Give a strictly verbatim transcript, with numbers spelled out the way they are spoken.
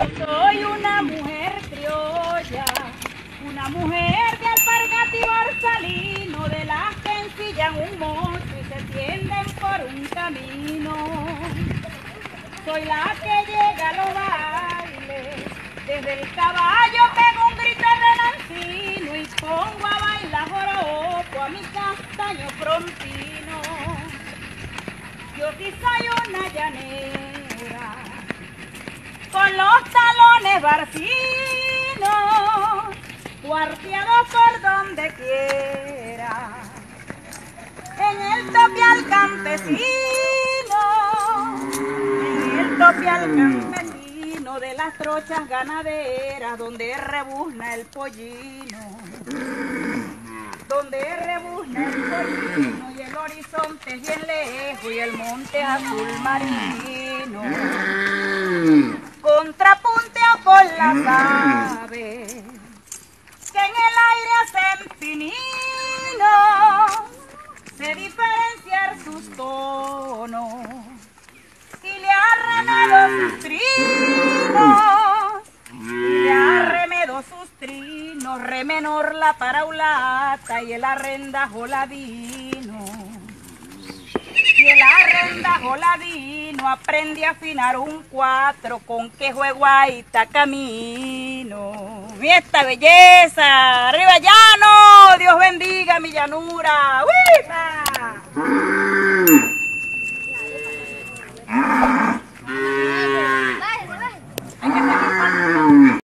Soy una mujer criolla, una mujer de alpargata y barsalino, de las que ensillan un mozo y se tienden por un camino. Soy la que llega a los bailes, desde el caballo pego un grito renancino y pongo a bailar joropo a mi castaño frontino. Yo sí soy una llanera, con los talones barcinos, cuarteados por donde quiera, en el tope al campesino, en el tope al campesino de las trochas ganaderas, donde rebuzna el pollino, donde rebuzna el pollino, y el horizonte es bien lejos y el monte es azul marino. Contrapunteo con las aves que en el aire hacen pinino, sé diferenciar sus tonos y le arremedo sus trinos, y le arremedo sus trinos, re menor la paraulata y el arrendajo ladino. Y el arrendajo ladino aprende a afinar un cuatro con que juego aita camino. ¡Esta belleza! ¡Arriba llano! Dios bendiga mi llanura.